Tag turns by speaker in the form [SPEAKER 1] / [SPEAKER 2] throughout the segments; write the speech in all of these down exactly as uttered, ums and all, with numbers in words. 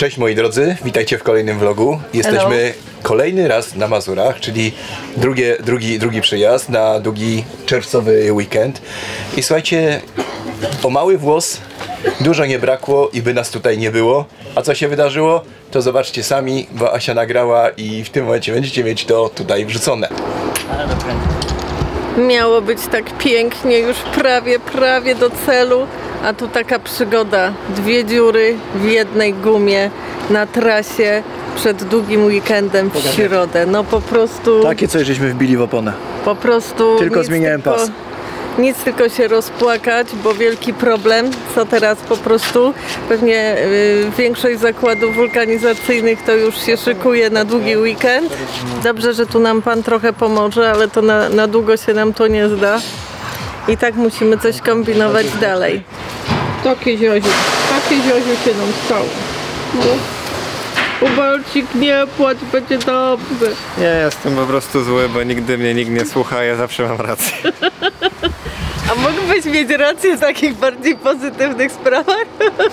[SPEAKER 1] Cześć moi drodzy, witajcie w kolejnym vlogu. Jesteśmy Hello. kolejny raz na Mazurach, czyli drugie, drugi, drugi przyjazd na długi czerwcowy weekend. I słuchajcie, o mały włos dużo nie brakło i by nas tutaj nie było. A co się wydarzyło? To zobaczcie sami, bo Asia nagrała i w tym momencie będziecie mieć to tutaj wrzucone.
[SPEAKER 2] Miało być tak pięknie, już prawie, prawie do celu, a tu taka przygoda. Dwie dziury w jednej gumie na trasie przed długim weekendem w środę. No po prostu...
[SPEAKER 1] Takie coś żeśmy wbili w oponę.
[SPEAKER 2] Po prostu...
[SPEAKER 1] Tylko zmieniałem
[SPEAKER 2] tylko,
[SPEAKER 1] pas.
[SPEAKER 2] Nic, tylko się rozpłakać, bo wielki problem. Co teraz po prostu? Pewnie y, większość zakładów wulkanizacyjnych to już się szykuje na długi weekend. Dobrze, że tu nam pan trochę pomoże, ale to na, na długo się nam to nie zda. I tak musimy coś kombinować dalej. Takie zioziu, takie zioziu się nam stało. No. Ubalcik, nie płacz, będzie dobrze.
[SPEAKER 3] Ja jestem po prostu zły, bo nigdy mnie nikt nie słucha, a ja zawsze mam rację.
[SPEAKER 2] A mógłbyś mieć rację w takich bardziej pozytywnych sprawach?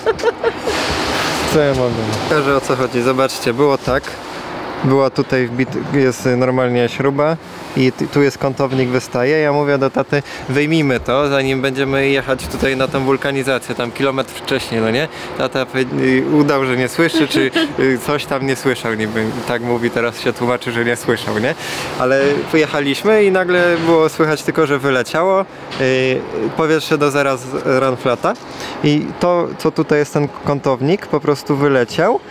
[SPEAKER 3] Co ja mogę? Pokażę, o co chodzi. Zobaczcie, było tak. Była tutaj wbit, jest normalnie śruba i tu jest kątownik, wystaje. Ja mówię do taty, wyjmijmy to, zanim będziemy jechać tutaj na tą wulkanizację, tam kilometr wcześniej, no nie? Tata udał, że nie słyszy, czy coś tam nie słyszał, niby tak mówi, teraz się tłumaczy, że nie słyszał, nie? Ale pojechaliśmy i nagle było słychać tylko, że wyleciało yy, powietrze do zera z runflata i to, co tutaj jest ten kątownik, po prostu wyleciał.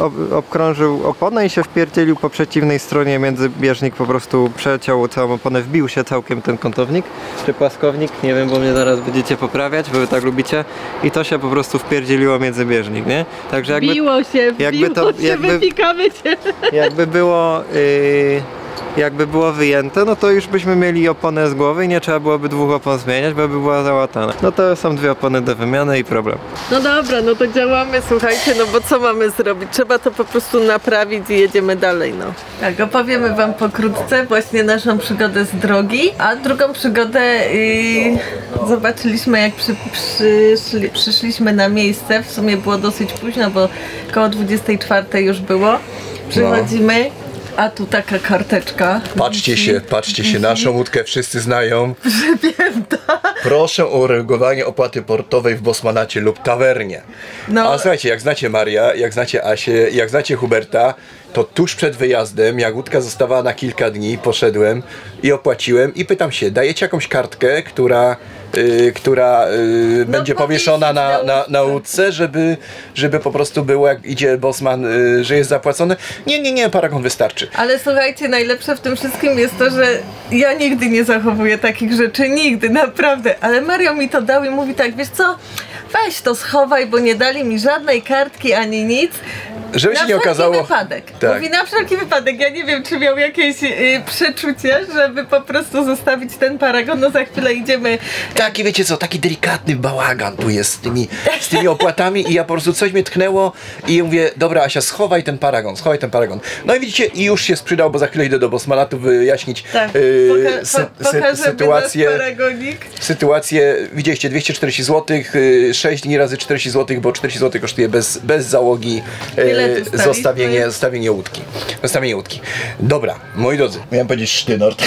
[SPEAKER 3] Obkrążył oponę i się wpierdzielił po przeciwnej stronie między bieżnik, po prostu przeciął całą oponę, wbił się całkiem ten kątownik czy płaskownik, nie wiem, bo mnie zaraz będziecie poprawiać, bo wy tak lubicie, i to się po prostu wpierdzieliło między bieżnik, nie? Także jakby,
[SPEAKER 2] biło się,
[SPEAKER 3] jakby
[SPEAKER 2] biło
[SPEAKER 3] to,
[SPEAKER 2] się,
[SPEAKER 3] jakby,
[SPEAKER 2] wypikamy cię.
[SPEAKER 3] Jakby było yy, jakby było wyjęte, no to już byśmy mieli oponę z głowy i nie trzeba byłoby dwóch opon zmieniać, bo by była załatana. No to są dwie opony do wymiany i problem.
[SPEAKER 2] No dobra, no to działamy, słuchajcie, no bo co mamy zrobić? Trzeba to po prostu naprawić i jedziemy dalej, no. Tak, opowiemy wam pokrótce właśnie naszą przygodę z drogi, a drugą przygodę yy, zobaczyliśmy, jak przy, przyszli, przyszliśmy na miejsce. W sumie było dosyć późno, bo koło dwudziestej czwartej już było. Przychodzimy. No. A tu taka karteczka.
[SPEAKER 1] Patrzcie się, patrzcie się, naszą łódkę wszyscy znają.
[SPEAKER 2] Przypięta.
[SPEAKER 1] Proszę o uregulowanie opłaty portowej w Bosmanacie lub tawernie. No. A słuchajcie, jak znacie Maria, jak znacie Asię, jak znacie Huberta, to tuż przed wyjazdem, jak łódka zostawała na kilka dni, poszedłem i opłaciłem i pytam się, dajecie jakąś kartkę, która, yy, która yy, no będzie powieszona na, na, na łódce, żeby, żeby po prostu było, jak idzie Bosman, yy, że jest zapłacone? Nie, nie, nie, paragon wystarczy.
[SPEAKER 2] Ale słuchajcie, najlepsze w tym wszystkim jest to, że ja nigdy nie zachowuję takich rzeczy, nigdy, naprawdę. Ale Mario mi to dał i mówi tak, wiesz co, weź to schowaj, bo nie dali mi żadnej kartki ani nic.
[SPEAKER 1] Żeby się nie okazało...
[SPEAKER 2] Na wszelki wypadek. Tak. Mówi na wszelki wypadek. Ja nie wiem, czy miał jakieś yy, przeczucie, żeby po prostu zostawić ten paragon. No za chwilę idziemy...
[SPEAKER 1] Taki, wiecie co, taki delikatny bałagan tu jest z tymi, z tymi opłatami i ja po prostu coś mnie tknęło i mówię, dobra Asia, schowaj ten paragon, schowaj ten paragon. No i widzicie, i już się sprzedał, bo za chwilę idę do Bosmanatu wyjaśnić
[SPEAKER 2] tak.
[SPEAKER 1] yy,
[SPEAKER 2] Poka
[SPEAKER 1] sy
[SPEAKER 2] po
[SPEAKER 1] sy sytuację.
[SPEAKER 2] paragonik.
[SPEAKER 1] Sytuację, widzieliście, dwieście czterdzieści złotych, yy, sześć dni razy czterdzieści złotych, bo czterdzieści złotych kosztuje bez, bez załogi. Yy, Zostawienie, zostawienie łódki. Zostawienie łódki. Dobra, moi drodzy, miałem powiedzieć sztynort.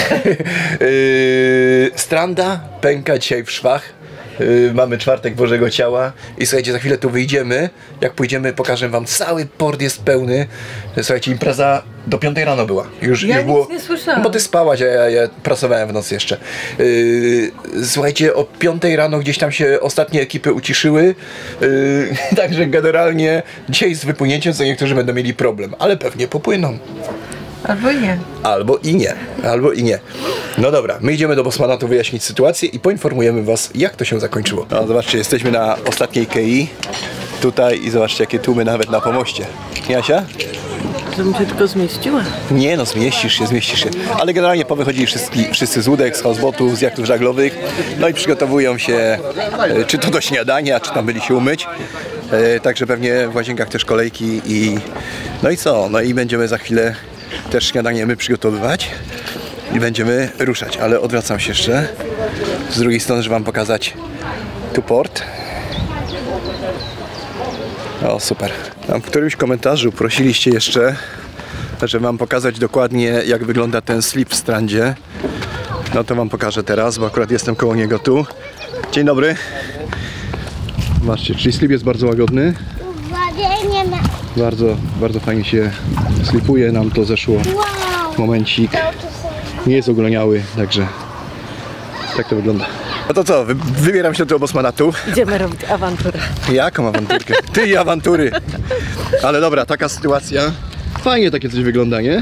[SPEAKER 1] yy, stranda pęka dzisiaj w szwach. Yy, mamy czwartek Bożego Ciała i słuchajcie, za chwilę tu wyjdziemy. Jak pójdziemy, pokażę wam, cały port jest pełny. Słuchajcie, impreza do piątej rano była. Już,
[SPEAKER 2] ja
[SPEAKER 1] już było.
[SPEAKER 2] Nic nie słyszałam.
[SPEAKER 1] Bo ty spałaś, a ja, ja pracowałem w nocy jeszcze. Yy, słuchajcie, o piątej rano gdzieś tam się ostatnie ekipy uciszyły. Yy, także generalnie dzisiaj z wypłynięciem co niektórzy będą mieli problem, ale pewnie popłyną.
[SPEAKER 2] Albo i nie.
[SPEAKER 1] Albo i nie. Albo i nie. No dobra, my idziemy do Bosmanatu wyjaśnić sytuację i poinformujemy was, jak to się zakończyło. No zobaczcie, jesteśmy na ostatniej kei. Tutaj i zobaczcie, jakie tłumy nawet na pomoście. Jasia?
[SPEAKER 2] Żebym się tylko zmieściła.
[SPEAKER 1] Nie no, zmieścisz się, zmieścisz się. Ale generalnie powychodzili wszyscy, wszyscy z łódek, z houseboatów, z jachtów żaglowych. No i przygotowują się, e, czy to do śniadania, czy tam byli się umyć. E, także pewnie w łazienkach też kolejki i... No i co? No i będziemy za chwilę też śniadanie my przygotowywać i będziemy ruszać. Ale odwracam się jeszcze z drugiej strony, żeby wam pokazać tu port. O, super. Tam w którymś komentarzu prosiliście jeszcze, żeby wam pokazać dokładnie, jak wygląda ten slip w Strandzie. No to wam pokażę teraz, bo akurat jestem koło niego tu. Dzień dobry. Zobaczcie, czyli slip jest bardzo łagodny. Bardzo, bardzo fajnie się slipuje, nam to zeszło. Momencik. Nie jest ogoloniały, także tak to wygląda. No to co, wy, wybieram się do Bosmanatu.
[SPEAKER 2] Idziemy robić awanturę.
[SPEAKER 1] Jaką awanturkę? Ty i awantury. Ale dobra, taka sytuacja. Fajnie takie coś wygląda, nie?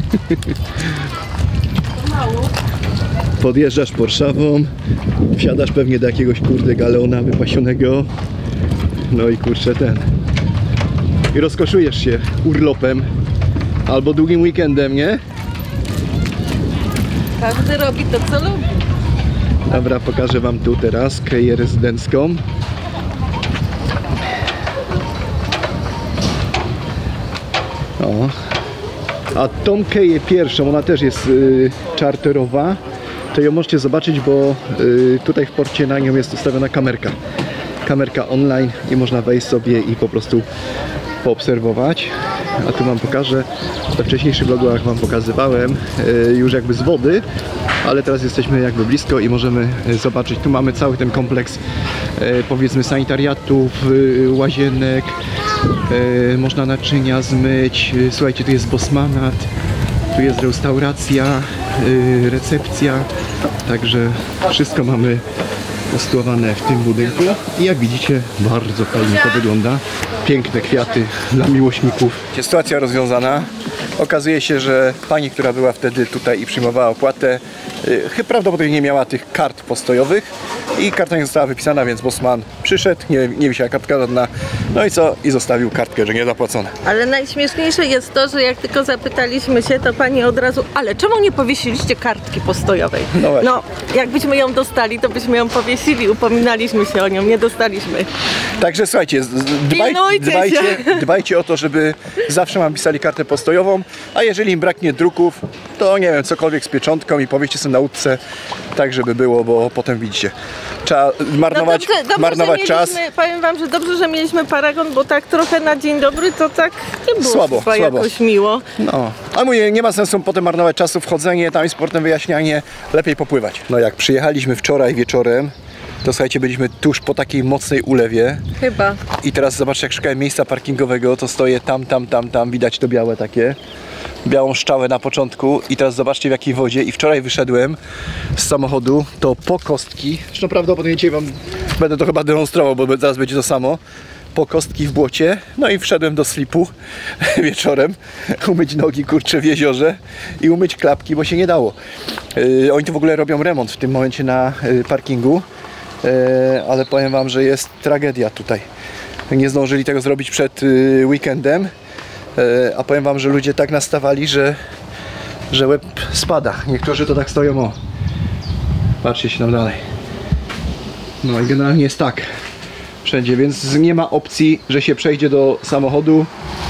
[SPEAKER 1] Podjeżdżasz Porszawą, wsiadasz pewnie do jakiegoś kurde galeona wypasionego. No i kurczę ten. I rozkoszujesz się urlopem albo długim weekendem, nie?
[SPEAKER 2] Każdy robi to, co lubi.
[SPEAKER 1] Dobra, pokażę wam tu teraz keję rezydencką. O. A tą keję pierwszą, ona też jest y, czarterowa. To ją możecie zobaczyć, bo y, tutaj w porcie na nią jest ustawiona kamerka. Kamerka online i można wejść sobie i po prostu poobserwować. A tu wam pokażę, we wcześniejszych vlogach wam pokazywałem y, już jakby z wody, ale teraz jesteśmy jakby blisko i możemy zobaczyć. Tu mamy cały ten kompleks y, powiedzmy sanitariatów, y, łazienek, y, można naczynia zmyć. Y, słuchajcie, tu jest bosmanat, tu jest restauracja, y, recepcja, także wszystko mamy usytuowane w tym budynku i jak widzicie, bardzo fajnie to wygląda. Piękne kwiaty dla miłośników. Sytuacja rozwiązana. Okazuje się, że pani, która była wtedy tutaj i przyjmowała opłatę, yy, prawdopodobnie nie miała tych kart postojowych i karta nie została wypisana, więc Bosman przyszedł, nie, nie wisiała kartka żadna, no i co? I zostawił kartkę, że nie zapłacone.
[SPEAKER 2] Ale najśmieszniejsze jest to, że jak tylko zapytaliśmy się, to pani od razu, ale czemu nie powiesiliście kartki postojowej?
[SPEAKER 1] No właśnie.
[SPEAKER 2] No, jakbyśmy ją dostali, to byśmy ją powiesili, upominaliśmy się o nią, nie dostaliśmy.
[SPEAKER 1] Także słuchajcie, dbaj, dbajcie, dbajcie o to, żeby zawsze nam pisali kartę postojową, a jeżeli im braknie druków, to nie wiem, cokolwiek z pieczątką i powieście sobie na łódce, tak żeby było, bo potem widzicie, trzeba marnować,
[SPEAKER 2] no dobrze, dobrze,
[SPEAKER 1] marnować czas.
[SPEAKER 2] Powiem wam, że dobrze, że mieliśmy paragon, bo tak trochę na dzień dobry to tak nie było
[SPEAKER 1] słabo,
[SPEAKER 2] chyba
[SPEAKER 1] słabo.
[SPEAKER 2] jakoś miło.
[SPEAKER 1] No, ale mówię, nie ma sensu potem marnować czasu, wchodzenie tam i sportem wyjaśnianie, lepiej popływać. No jak przyjechaliśmy wczoraj wieczorem, to słuchajcie, byliśmy tuż po takiej mocnej ulewie.
[SPEAKER 2] Chyba.
[SPEAKER 1] I teraz zobaczcie, jak szukałem miejsca parkingowego, to stoję tam, tam, tam, tam, widać to białe takie. Białą szczałę na początku i teraz zobaczcie w jakiej wodzie. I wczoraj wyszedłem z samochodu, to po kostki, zresztą prawdopodobnie dzisiaj wam będę to chyba demonstrował, bo zaraz będzie to samo. Po kostki w błocie, no i wszedłem do slipu wieczorem, umyć nogi kurczę w jeziorze i umyć klapki, bo się nie dało. Yy, oni tu w ogóle robią remont w tym momencie na yy, parkingu. Ale powiem wam, że jest tragedia tutaj. Nie zdążyli tego zrobić przed weekendem, a powiem wam, że ludzie tak nastawali, że, że łeb spada. Niektórzy to tak stoją, o. Patrzcie się tam dalej. No i generalnie jest tak wszędzie, więc nie ma opcji, że się przejdzie do samochodu,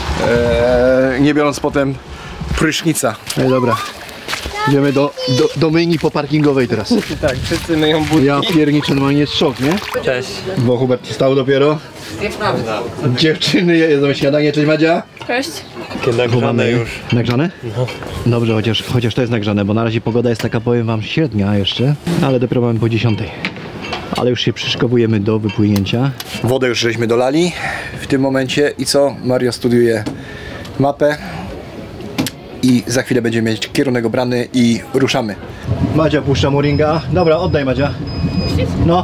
[SPEAKER 1] nie biorąc potem prysznica. No dobra. Idziemy do, do, do myjni poparkingowej teraz.
[SPEAKER 3] Tak, wszyscy myją buty.
[SPEAKER 1] Ja pierniczę, normalnie jest szok, nie?
[SPEAKER 3] Cześć.
[SPEAKER 1] Bo Hubert wstał dopiero.
[SPEAKER 3] Nieprawda.
[SPEAKER 1] Dziewczyny jedzą śniadanie, cześć Madzia.
[SPEAKER 2] Cześć.
[SPEAKER 3] Takie nagrzane już.
[SPEAKER 1] Nagrzane? No. Dobrze, chociaż, chociaż to jest nagrzane, bo na razie pogoda jest taka, powiem wam, średnia jeszcze. Ale dopiero mamy po dziesiątej. Ale już się przyszykowujemy do wypłynięcia. Wodę już żeśmy dolali w tym momencie i co? Mario studiuje mapę. I za chwilę będziemy mieć kierunek obrany i ruszamy. Madzia puszcza Moringa. Dobra, oddaj Madzia. No.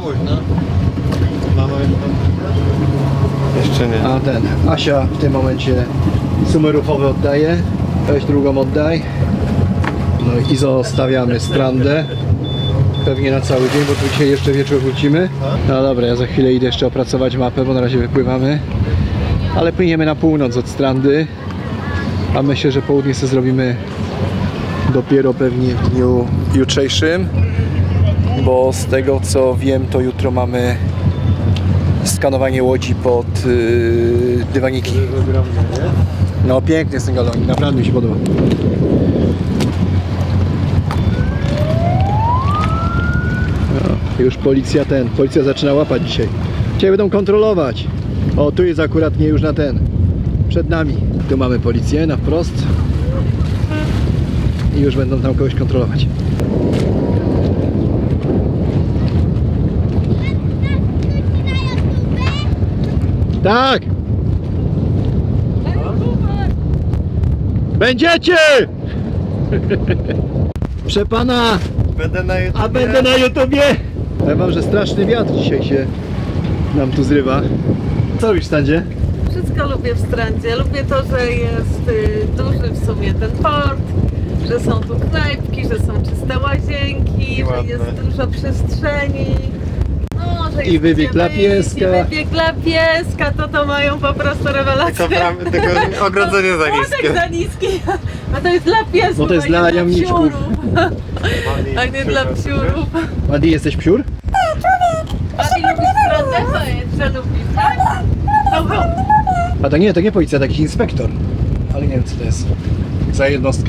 [SPEAKER 3] Jeszcze nie.
[SPEAKER 1] A ten, Asia w tym momencie sumy ruchowe oddaje. Weź drugą oddaj. No i zostawiamy Strandę. Pewnie na cały dzień, bo tu dzisiaj jeszcze wieczór wrócimy. No dobra, ja za chwilę idę jeszcze opracować mapę, bo na razie wypływamy. Ale płyniemy na północ od Strandy. A myślę, że południe sobie zrobimy dopiero pewnie w dniu jutrzejszym, bo z tego co wiem, to jutro mamy skanowanie łodzi pod yy, dywaniki. No piękny jest ten galonik, naprawdę mi się podoba. No, już policja ten, policja zaczyna łapać dzisiaj. Dzisiaj będą kontrolować. O, tu jest akurat nie już na ten. Przed nami. Tu mamy policję na wprost. I już będą tam kogoś kontrolować. Tak! Będziecie! Proszę pana!
[SPEAKER 3] Będę na YouTubie.
[SPEAKER 1] A będę na YouTubie! Powiem wam, że straszny wiatr dzisiaj się nam tu zrywa. Co robisz w Strandzie?
[SPEAKER 2] Wszystko lubię w Strandzie. Lubię to, że jest y, duży w sumie ten port, że są tu knajpki, że są czyste łazienki, że
[SPEAKER 3] Ładne.
[SPEAKER 2] jest dużo przestrzeni. No, że
[SPEAKER 1] I
[SPEAKER 2] jest
[SPEAKER 1] wybieg
[SPEAKER 2] gdzie
[SPEAKER 1] dla
[SPEAKER 2] wyjść,
[SPEAKER 1] pieska.
[SPEAKER 2] I wybieg dla pieska, to to mają po prostu rewelację.
[SPEAKER 3] Tylko, pra- tylko ogrodzenie za
[SPEAKER 2] Młodek
[SPEAKER 3] niskie.
[SPEAKER 2] za niski. A to jest dla piesków,
[SPEAKER 1] No to jest
[SPEAKER 2] a nie
[SPEAKER 1] dla jamniczków.
[SPEAKER 2] psiurów. A nie dla psiurów.
[SPEAKER 1] Adi, jesteś psiur?
[SPEAKER 2] A ty lubisz Strandę? To jest, że lubisz, tak? Ho, ho.
[SPEAKER 1] A to nie, to nie policja, to jakiś inspektor. Ale nie wiem co to jest. Za jednostkę.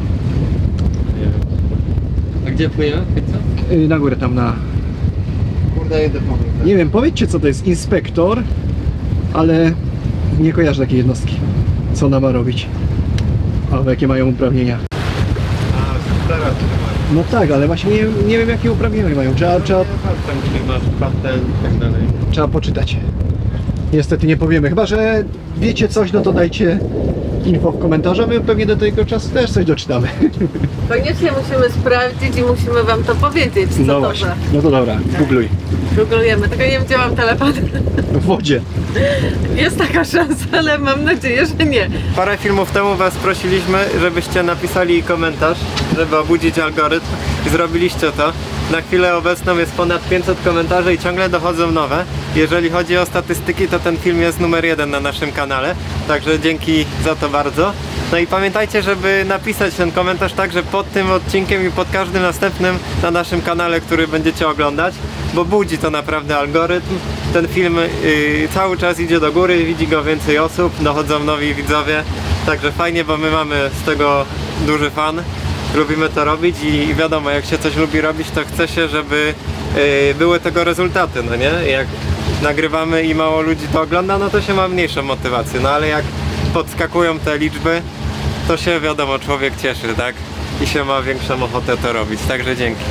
[SPEAKER 3] A gdzie płyniemy?
[SPEAKER 1] Yy, na górę tam na...
[SPEAKER 3] Kurde, jedę po mnie.
[SPEAKER 1] Nie wiem, powiedzcie co to jest inspektor, ale nie kojarzę takiej jednostki. Co ona ma robić? Albo jakie mają uprawnienia.
[SPEAKER 3] A, teraz
[SPEAKER 1] No tak, ale właśnie nie, nie wiem jakie uprawnienia mają. Trzeba, trzeba,
[SPEAKER 3] tam gdzie masz patent i tak dalej.
[SPEAKER 1] trzeba poczytać. Niestety nie powiemy, chyba że wiecie coś, no to dajcie info w komentarzach, my pewnie do tego czasu też coś doczytamy.
[SPEAKER 2] Koniecznie musimy sprawdzić i musimy wam to powiedzieć, co
[SPEAKER 1] No
[SPEAKER 2] to
[SPEAKER 1] właśnie,
[SPEAKER 2] za.
[SPEAKER 1] no to dobra, googluj.
[SPEAKER 2] Googlujemy, tylko nie wiem gdzie mam telefon.
[SPEAKER 1] W wodzie.
[SPEAKER 2] Jest taka szansa, ale mam nadzieję, że nie.
[SPEAKER 3] Parę filmów temu was prosiliśmy, żebyście napisali komentarz, żeby obudzić algorytm i zrobiliście to. Na chwilę obecną jest ponad pięćset komentarzy i ciągle dochodzą nowe. Jeżeli chodzi o statystyki, to ten film jest numer jeden na naszym kanale, także dzięki za to bardzo. No i pamiętajcie, żeby napisać ten komentarz także pod tym odcinkiem i pod każdym następnym na naszym kanale, który będziecie oglądać, bo budzi to naprawdę algorytm. Ten film yy, cały czas idzie do góry, widzi go więcej osób, dochodzą nowi widzowie, także fajnie, bo my mamy z tego duży fan. Lubimy to robić i wiadomo, jak się coś lubi robić, to chce się, żeby yy, były tego rezultaty, no nie? Jak nagrywamy i mało ludzi to ogląda, no to się ma mniejszą motywację, no ale jak podskakują te liczby, to się wiadomo, człowiek cieszy, tak? I się ma większą ochotę to robić, także dzięki.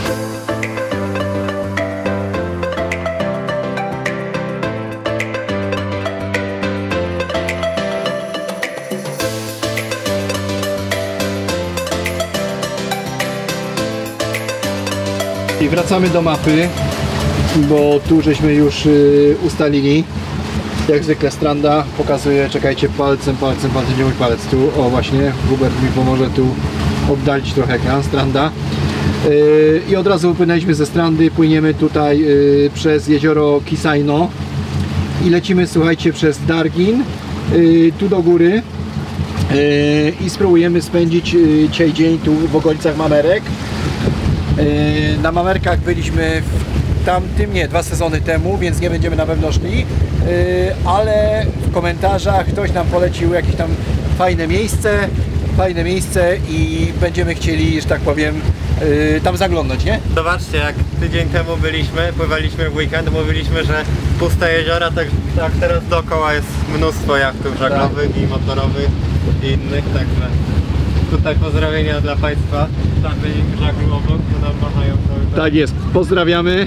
[SPEAKER 1] I wracamy do mapy, bo tu żeśmy już y, ustalili. Jak zwykle Stranda pokazuje, czekajcie, palcem, palcem, palcem, gdzie mój palec? Tu, o właśnie, Hubert mi pomoże tu oddalić trochę ekran, Stranda. Yy, I od razu wypłynęliśmy ze Strandy, płyniemy tutaj yy, przez jezioro Kisaino i lecimy, słuchajcie, przez Dargin, yy, tu do góry yy, i spróbujemy spędzić yy, dzisiaj dzień tu w okolicach Mamerek. Yy, na Mamerkach byliśmy w tamtym, nie, dwa sezony temu, więc nie będziemy na pewno szli, yy, ale w komentarzach ktoś nam polecił jakieś tam fajne miejsce, fajne miejsce i będziemy chcieli, że tak powiem, yy, tam zaglądnąć, nie?
[SPEAKER 3] Zobaczcie, jak tydzień temu byliśmy, pływaliśmy w weekend, mówiliśmy, że puste jeziora, tak, tak teraz dookoła jest mnóstwo jachtów żaglowych i motorowych i innych, także tutaj pozdrowienia dla Państwa. Tam byli żaglu obok, to nam machają cały czas.
[SPEAKER 1] Tak jest, pozdrawiamy.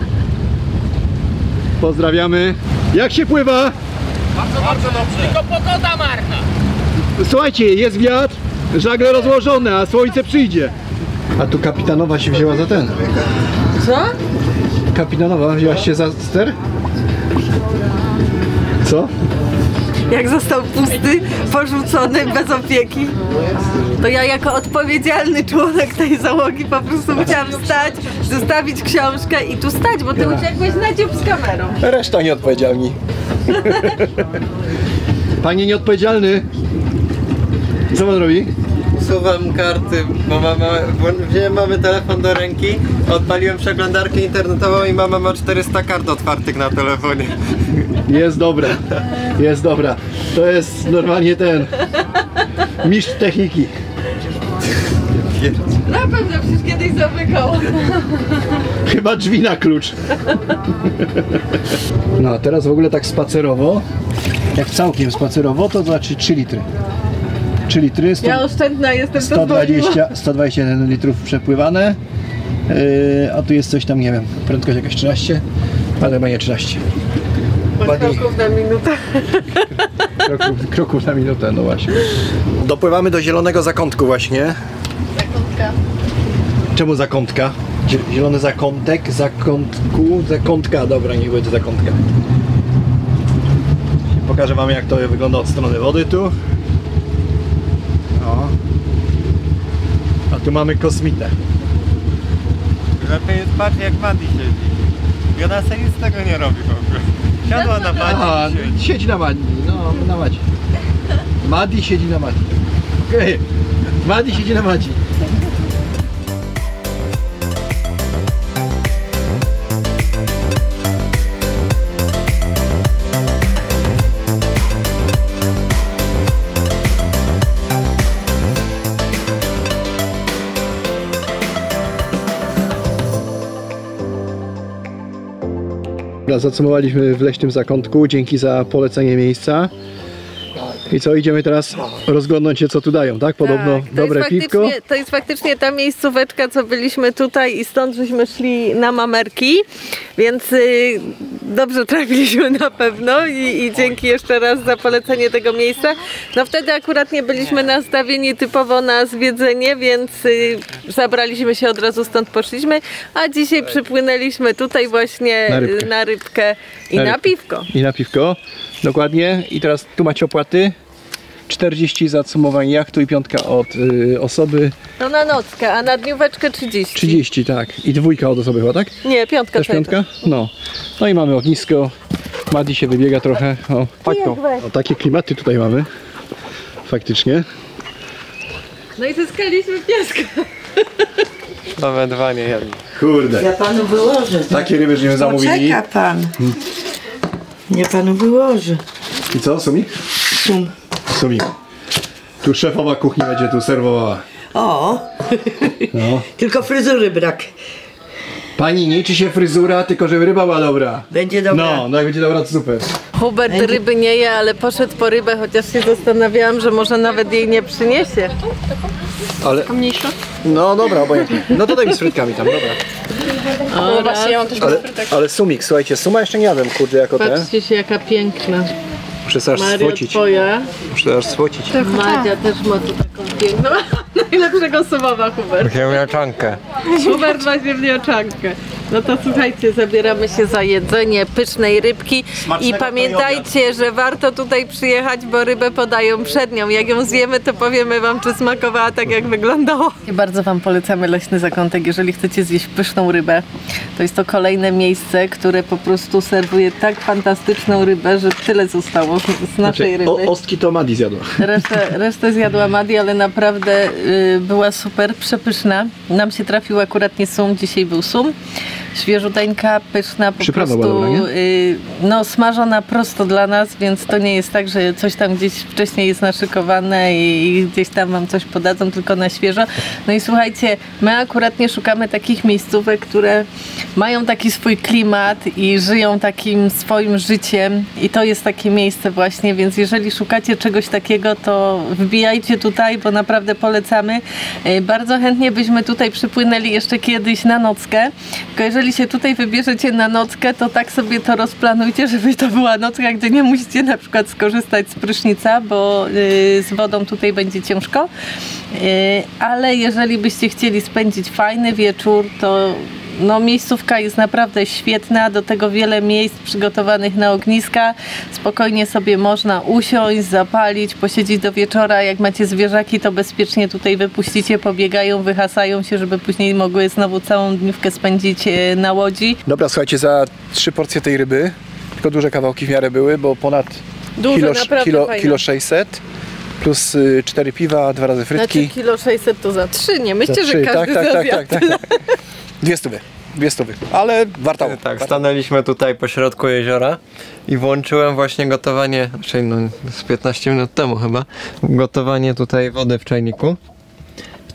[SPEAKER 1] Pozdrawiamy. Jak się pływa?
[SPEAKER 4] Bardzo, bardzo dobrze. Tylko pogoda marna.
[SPEAKER 1] Słuchajcie, jest wiatr, żagle rozłożone, a słońce przyjdzie. A tu kapitanowa się wzięła za ten.
[SPEAKER 2] Co?
[SPEAKER 1] Kapitanowa wzięłaś się za ster? Co?
[SPEAKER 2] Jak został pusty, porzucony, bez opieki, to ja jako odpowiedzialny członek tej załogi po prostu musiałam wstać, zostawić książkę i tu stać, bo ty uciekłeś na dziób z kamerą.
[SPEAKER 1] Reszta nieodpowiedzialni. Panie nieodpowiedzialny. Co pan robi?
[SPEAKER 3] Usuwam karty, bo mama, bo wziąłem mamy telefon do ręki, odpaliłem przeglądarkę internetową i mama ma czterysta kart otwartych na telefonie.
[SPEAKER 1] Jest dobra, jest dobra. To jest normalnie ten mistrz techniki. wierzyć.
[SPEAKER 2] Na pewno przecież kiedyś zamykał.
[SPEAKER 1] Chyba drzwi na klucz. No a teraz w ogóle tak spacerowo, jak całkiem spacerowo, to znaczy trzy litry. trzy litry, sto,
[SPEAKER 2] Ja oszczędna jestem, to
[SPEAKER 1] sto dwadzieścia, sto dwadzieścia jeden litrów przepływane. Yy, a tu jest coś tam, nie wiem, prędkość jakaś trzynaście, ale chyba nie trzynaście.
[SPEAKER 2] kroków na minutę.
[SPEAKER 1] Kroków, kroków na minutę, no właśnie. Dopływamy do zielonego zakątku właśnie.
[SPEAKER 2] Zakątka.
[SPEAKER 1] Czemu zakątka? Zie- Zielony zakątek, zakątku, zakątka, dobra, niech będzie zakątka. Pokażę wam, jak to wygląda od strony wody tu. O. A tu mamy kosmitę.
[SPEAKER 3] Lepiej jest bardziej jak Mandy siedzi. I ona sobie nic z tego nie robi w ogóle. Siadła na
[SPEAKER 1] A,
[SPEAKER 3] Mandy i siedzi.
[SPEAKER 1] siedzi na Madi, no na Madzi. Madi siedzi na Madi. Okej, Madi siedzi na Madzi. Zacumowaliśmy w leśnym zakątku, dzięki za polecenie miejsca. I co, idziemy teraz rozglądnąć się, co tu dają, tak? Podobno
[SPEAKER 2] Tak, to
[SPEAKER 1] dobre
[SPEAKER 2] jest
[SPEAKER 1] piwko.
[SPEAKER 2] faktycznie- To jest faktycznie ta miejscóweczka, co byliśmy tutaj i stąd żeśmy szli na Mamerki, więc y, dobrze trafiliśmy na pewno i, i dzięki jeszcze raz za polecenie tego miejsca. No wtedy akurat nie byliśmy nastawieni typowo na zwiedzenie, więc y, zabraliśmy się od razu, stąd poszliśmy, a dzisiaj przypłynęliśmy tutaj właśnie
[SPEAKER 1] Na
[SPEAKER 2] y,
[SPEAKER 1] rybkę.
[SPEAKER 2] na rybkę i
[SPEAKER 1] Na
[SPEAKER 2] na
[SPEAKER 1] rybkę.
[SPEAKER 2] piwko.
[SPEAKER 1] I na piwko, dokładnie. I teraz tu macie opłaty. czterdzieści za cumowanie jachtu i piątka od y, osoby.
[SPEAKER 2] No na nockę, a na dnióweczkę trzydzieści.
[SPEAKER 1] trzydzieści, tak. I dwójka od osoby chyba, tak?
[SPEAKER 2] Nie, piątka.
[SPEAKER 1] Też
[SPEAKER 2] cały
[SPEAKER 1] piątka? No. No i mamy ognisko. Madi się wybiega trochę. O,
[SPEAKER 2] Kijek weź.
[SPEAKER 1] o, takie klimaty tutaj mamy. Faktycznie.
[SPEAKER 2] No i zyskaliśmy pieska.
[SPEAKER 3] Nawet dwa nie jedli.
[SPEAKER 1] Kurde.
[SPEAKER 5] Ja panu wyłożę.
[SPEAKER 1] Takie ryby, żeśmy zamówili.
[SPEAKER 5] Poczeka pan. Ja panu wyłożę.
[SPEAKER 1] I co, Sumik?
[SPEAKER 5] Sum.
[SPEAKER 1] Sumik. Tu szefowa kuchni będzie tu serwowała.
[SPEAKER 5] O,
[SPEAKER 1] No.
[SPEAKER 5] tylko fryzury brak.
[SPEAKER 1] Pani, nie liczy się fryzura, tylko żeby ryba była dobra.
[SPEAKER 5] Będzie dobra.
[SPEAKER 1] No, no jak będzie dobra, to super.
[SPEAKER 2] Hubert ryby nie je, ale poszedł po rybę, chociaż się zastanawiałam, że może nawet jej nie przyniesie.
[SPEAKER 1] Ale...
[SPEAKER 2] Mniejsza?
[SPEAKER 1] No dobra, obojętnie. No to daj mi z frytkami tam, dobra.
[SPEAKER 2] O, właśnie, ja mam też
[SPEAKER 1] Ale, ale Sumik, słuchajcie, Suma jeszcze nie jadłem, kurde, jako ten.
[SPEAKER 2] Patrzcie się, jaka piękna.
[SPEAKER 1] Muszę aż
[SPEAKER 2] Maria
[SPEAKER 1] swocić.
[SPEAKER 2] twoja.
[SPEAKER 1] Muszę aż swocić.
[SPEAKER 2] Madzia też ma tu taką piękną. Najlepszego sumowa, Hubert.
[SPEAKER 3] Ziemniaczankę.
[SPEAKER 2] Hubert ma ziemniaczankę. No to słuchajcie, zabieramy się za jedzenie pysznej rybki i pamiętajcie, że warto tutaj przyjechać, bo rybę podają przed nią. Jak ją zjemy, to powiemy wam, czy smakowała tak, jak wyglądało. Bardzo wam polecamy Leśny Zakątek, jeżeli chcecie zjeść pyszną rybę. To jest to kolejne miejsce, które po prostu serwuje tak fantastyczną rybę, że tyle zostało z naszej ryby.
[SPEAKER 1] O, ostki to Madi zjadła.
[SPEAKER 2] Resztę, resztę zjadła Madi, ale naprawdę y, była super, przepyszna. Nam się trafił akurat nie sum, dzisiaj był sum. Świeżuteńka, pyszna, po
[SPEAKER 1] Przyprawa
[SPEAKER 2] prostu
[SPEAKER 1] była dobra, nie?
[SPEAKER 2] y, no, smażona prosto dla nas, więc to nie jest tak, że coś tam gdzieś wcześniej jest naszykowane i, i gdzieś tam wam coś podadzą, tylko na świeżo. No i słuchajcie, my akurat nie szukamy takich miejscówek, które mają taki swój klimat i żyją takim swoim życiem i to jest takie miejsce właśnie, więc jeżeli szukacie czegoś takiego, to wbijajcie tutaj, bo naprawdę polecamy. Y, Bardzo chętnie byśmy tutaj przypłynęli jeszcze kiedyś na nockę, tylko jeżeli się tutaj wybierzecie na nockę, to tak sobie to rozplanujcie, żeby to była nocka, gdzie nie musicie na przykład skorzystać z prysznica, bo y, z wodą tutaj będzie ciężko. Y, ale jeżeli byście chcieli spędzić fajny wieczór, to no, miejscówka jest naprawdę świetna, do tego wiele miejsc przygotowanych na ogniska. Spokojnie sobie można usiąść, zapalić, posiedzieć do wieczora. Jak macie zwierzaki, to bezpiecznie tutaj wypuścicie, pobiegają, wyhasają się, żeby później mogły znowu całą dniówkę spędzić e, na łodzi.
[SPEAKER 1] Dobra, słuchajcie, za trzy porcje tej ryby, tylko duże kawałki w miarę były, bo ponad
[SPEAKER 2] Duże,
[SPEAKER 1] kilo,
[SPEAKER 2] naprawdę
[SPEAKER 1] kilo,
[SPEAKER 2] fajne.
[SPEAKER 1] kilo sześćset, plus y, cztery piwa, dwa razy frytki.
[SPEAKER 2] Znaczy kilo sześćset to za trzy, nie myślcie,
[SPEAKER 1] Za
[SPEAKER 2] że
[SPEAKER 1] trzy.
[SPEAKER 2] każdy
[SPEAKER 1] tak, tak, tak,
[SPEAKER 2] zjadł
[SPEAKER 1] tak,
[SPEAKER 2] tyle.
[SPEAKER 1] tak. Dwie stówy, dwie stówy, ale warto.
[SPEAKER 3] Tak, stanęliśmy tutaj pośrodku jeziora i włączyłem właśnie gotowanie, czyli no z piętnaście minut temu chyba, gotowanie tutaj wody w czajniku.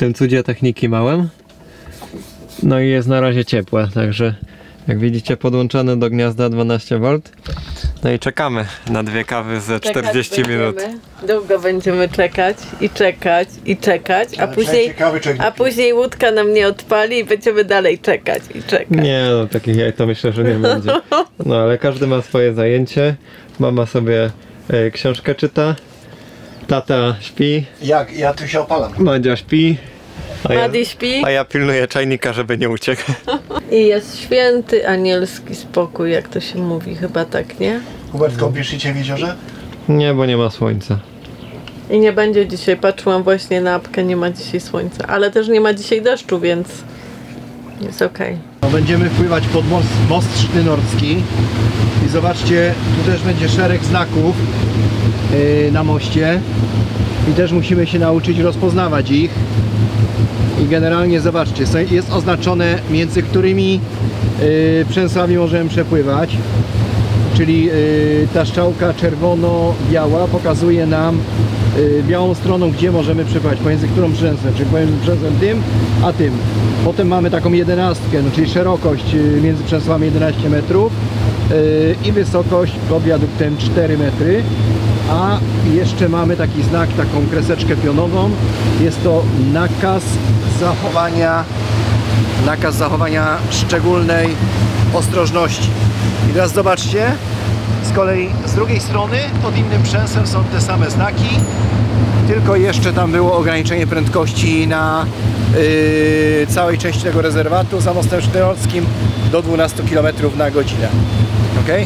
[SPEAKER 3] tym cudzie techniki małym. No i jest na razie ciepłe, także jak widzicie podłączone do gniazda dwanaście wolt. No i czekamy na dwie kawy ze czterdzieści minut.
[SPEAKER 2] Długo będziemy czekać i czekać i czekać, a później, a później łódka nam nie odpali i będziemy dalej czekać i czekać.
[SPEAKER 3] Nie, no takich jaj to myślę, że nie będzie. No ale każdy ma swoje zajęcie. Mama sobie e, książkę czyta. Tata śpi.
[SPEAKER 1] Jak? Ja tu się opalam.
[SPEAKER 3] Madzia śpi. A ja,
[SPEAKER 2] Madi śpi.
[SPEAKER 3] a ja pilnuję czajnika, żeby nie uciekł.
[SPEAKER 2] I jest święty anielski spokój, jak to się mówi, chyba tak, nie?
[SPEAKER 1] Hubert, kąpisz się dzisiaj w jeziorze?
[SPEAKER 3] Nie, bo nie ma słońca.
[SPEAKER 2] I nie będzie dzisiaj, patrzyłam właśnie na apkę, nie ma dzisiaj słońca, ale też nie ma dzisiaj deszczu, więc jest okej.
[SPEAKER 1] No, będziemy wpływać pod most, most Sztynorski i zobaczcie, tu też będzie szereg znaków yy, na moście i też musimy się nauczyć rozpoznawać ich i generalnie zobaczcie, jest oznaczone, między którymi yy, przęsłami możemy przepływać, czyli yy, ta strzałka czerwono-biała pokazuje nam yy, białą stroną, gdzie możemy przepływać, pomiędzy którą przęsłem, czyli pomiędzy przęsłem tym a tym. Potem mamy taką jedenastkę, no, czyli szerokość yy, między przęsłami jedenaście metrów yy, i wysokość pod wiaduktem cztery metry. A jeszcze mamy taki znak, taką kreseczkę pionową. Jest to nakaz zachowania, nakaz zachowania szczególnej ostrożności. I teraz zobaczcie, z kolei z drugiej strony pod innym przęsem są te same znaki, tylko jeszcze tam było ograniczenie prędkości na yy, całej części tego rezerwatu za mostem Sztynorskim do dwunastu kilometrów na godzinę. Ok?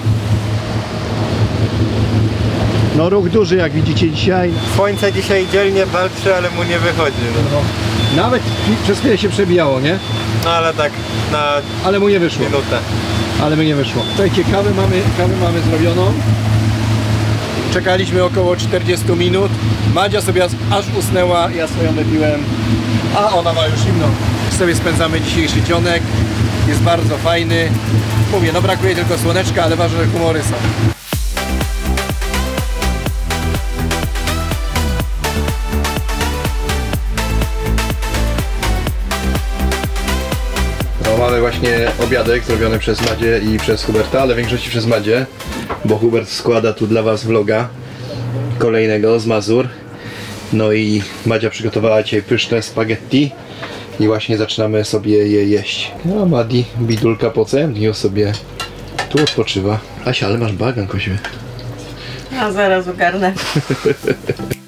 [SPEAKER 1] No ruch duży, jak widzicie dzisiaj.
[SPEAKER 3] Słońce dzisiaj dzielnie walczy, ale mu nie wychodzi. No.
[SPEAKER 1] No, nawet przez chwilę się przebijało, nie?
[SPEAKER 3] No ale tak na
[SPEAKER 1] Ale mu nie wyszło.
[SPEAKER 3] minutę.
[SPEAKER 1] Ale mu nie wyszło. Słuchajcie, kawę mamy, kawę mamy zrobioną. Czekaliśmy około czterdzieści minut. Madzia sobie aż usnęła, ja swoją wypiłem, a ona ma już zimno. Sobie spędzamy dzisiejszy dzionek. Jest bardzo fajny. Mówię, no brakuje tylko słoneczka, ale ważne, że humory są. Mamy właśnie obiadek zrobiony przez Madzię i przez Huberta, ale w większości przez Madzię, bo Hubert składa tu dla was vloga kolejnego z Mazur. No i Madzia przygotowała dzisiaj pyszne spaghetti i właśnie zaczynamy sobie je jeść. No Madi, bidulka po całym dniu sobie tu odpoczywa. Asia, ale masz bagan, Kosiu.
[SPEAKER 2] A zaraz ogarnę.